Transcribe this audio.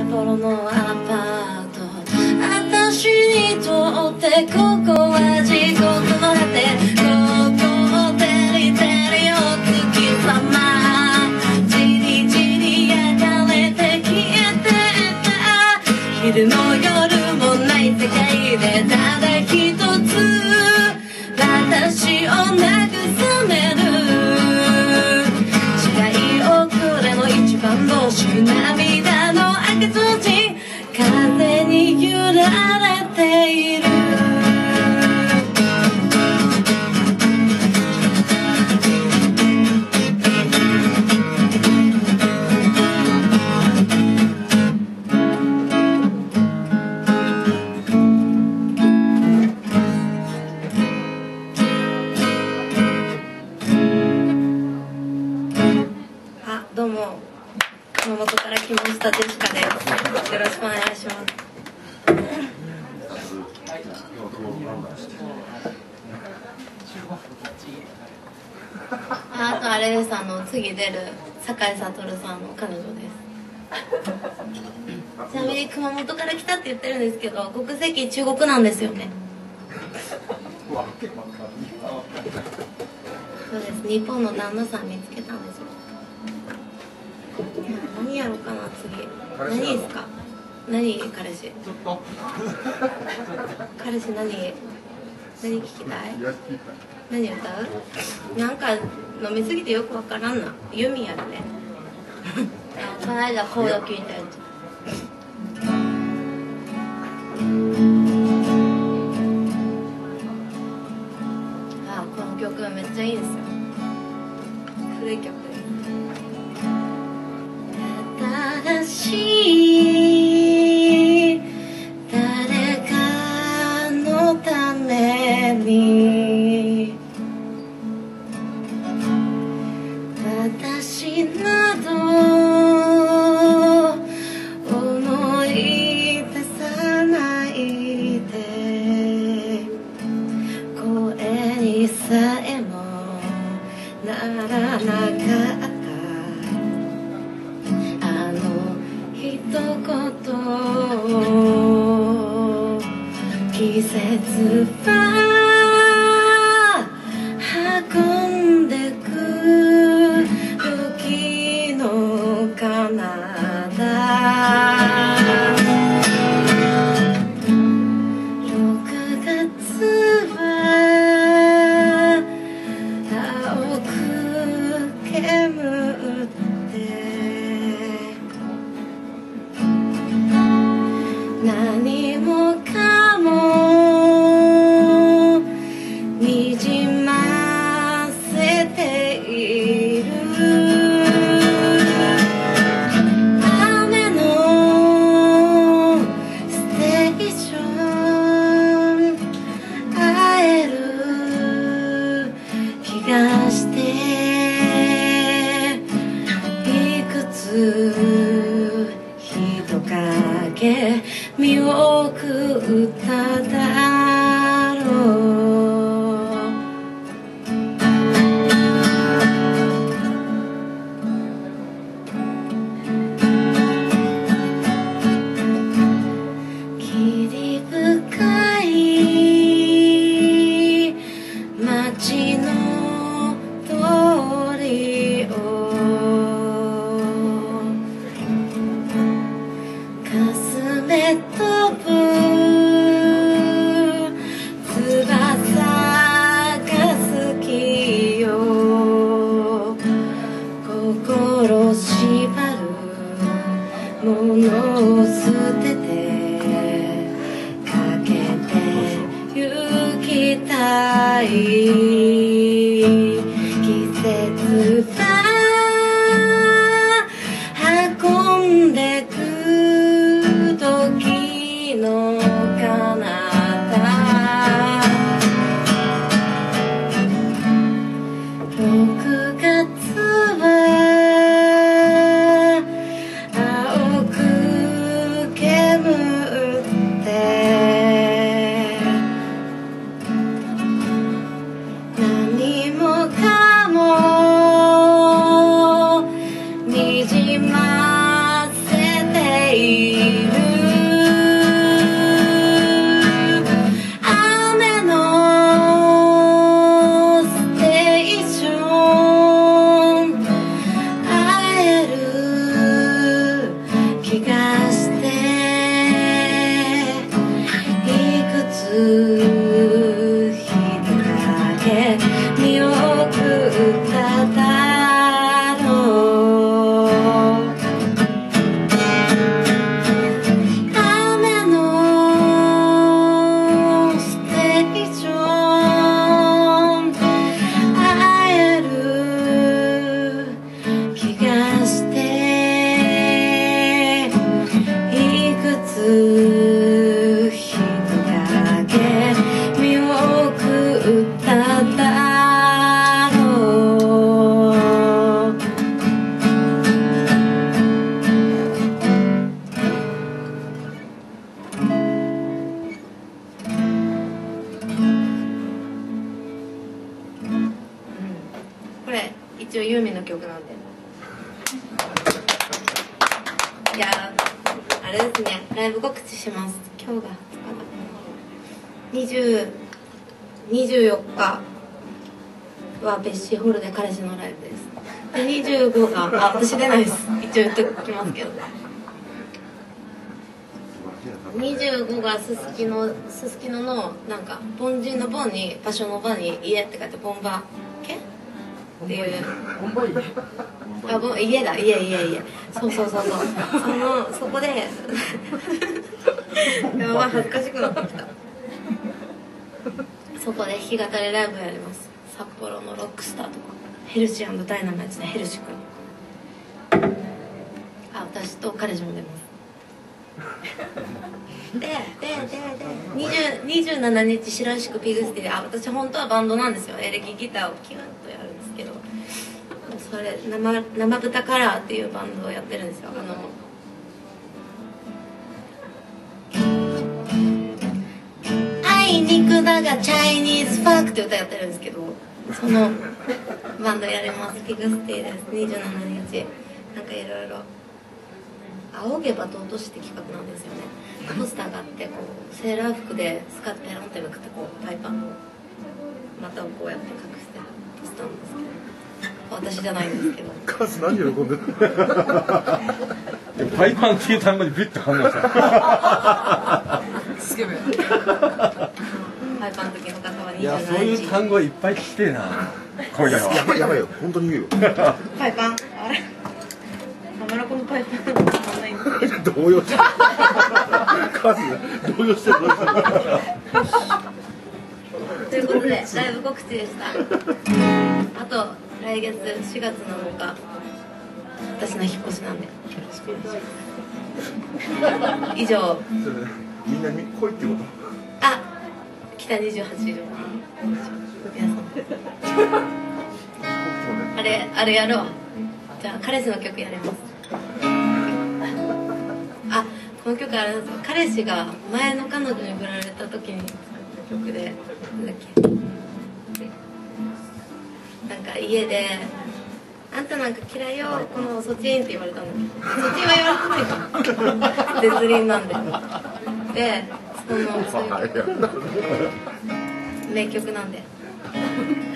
幌のアパート、私にとってここは地獄の果て、ここをテリテリお月様、じりじり焼かれて消えてった昼も夜もない世界でただ一つ私を慰める時代遅れの一番星、涙の赤ずじ風に揺られている。どうも熊本から来ましたジェシカです。よろしくお願いします。あとあれです、次出る酒井悟さんの彼女です。ちなみに熊本から来たって言ってるんですけど、国籍中国なんですよね。そうです、日本の旦那さん見つけたんですよ。何やろうかな次。何ですか？何彼氏？彼氏何聞きたい？何歌う？なんか飲みすぎてよくわからんな。ユミやるね。この間コード聞いたやつ。この曲めっちゃいいですよ。古い曲です。新しい誰かのために私など思い出さないで、声にさえもならなかった一言、季節は運んでく時の彼方、6月は青く煙って何もかもにじませている。雨のステーション会える気がしていくつ人影見送っただろう。霧深い街の通りをかすめ飛ぶ翼が好きよ、心縛るものを捨ててかけて行きたい。季節は運んでく時の彼方、6月は青く煙っている雨のステーション会える気がしていくつ人だけ見送っただろう雨のステーション会える気がしていくつ人だけ見送っただろうこれ一応ユーミンの曲なんでいやあれですねライブ告知します今日が24日はベッシーホールで彼氏のライブですで25が私出ないです一応言っときますけど25がすすきののなんか凡人の凡に場所の場に家って書いてボンバ家っていう家だ家そうそこでやばい恥ずかしくなってきたそこで弾き語りライブやります札幌のロックスターとかヘルシー&ダイナマイツでヘルシ君私と彼氏も出ますで27日白石区ピグスティで私本当はバンドなんですよエレキギターをキュンとやるんですけどそれ生豚カラーっていうバンドをやってるんですよあいにくだがチャイニーズファークって歌やってるんですけどそのバンドやりますピグスティです27日なんかいろいろ仰げば尊しって企画なんですよねポスターがあってこうセーラー服でスカートペロンってめくってこうパイパンの股をこうやって隠してポスターなんですけど私じゃないんですけどカス何喜んでるパイパンっていう単語にビッと反応したスケベパイパンの時の方は27日いやそういう単語いっぱい聞きてえな今夜はやばいよ本当に言うよパイパンあれ浜名湖のパイパンわかんないんですけど動揺してるカス動揺してるということでライブ告知でしたあと来月4月7日私の引っ越しなんでよろしくお願いします以上みんな来いってこと北28条皆さんあれやろうじゃあ彼氏の曲やりますこの曲あれなんですよ彼氏が前の彼女に振られた時に作った曲でなんだっけなんか家であんたなんか嫌いよこのソチンって言われたんだけどソチンは言われないか絶倫なんでそういう名曲なんで